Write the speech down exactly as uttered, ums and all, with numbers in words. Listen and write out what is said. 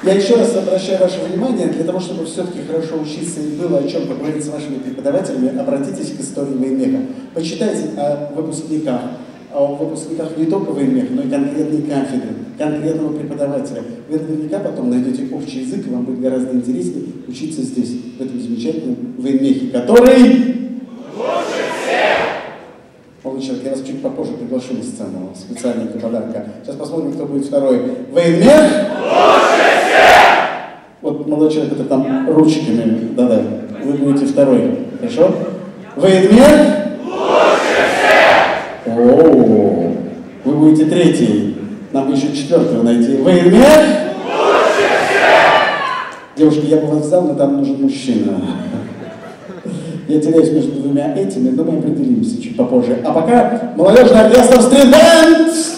Я еще раз обращаю ваше внимание, для того, чтобы все-таки хорошо учиться и было о чем поговорить с вашими преподавателями, обратитесь к истории военмеха. Почитайте о выпускниках, о выпускниках не только военмеха, но и конкретной кафедры, конкретного преподавателя. Вы наверняка потом найдете общий язык, и вам будет гораздо интереснее учиться здесь, в этом замечательном военмехе, который... Молодой человек, я вас чуть попозже приглашу на сцену, специально для подарка. Сейчас посмотрим, кто будет второй. Военмех! Вот молодой человек, это там ручками, да-да, вы будете второй, хорошо? Военмех! О, вы будете третий, нам бы еще четвертого найти. Военмех! Девушки, я бы вас взял, но там нужен мужчина. Я теряюсь между двумя этими, но мы определимся чуть попозже. А пока молодежный оркестр «Стрит Бэнд».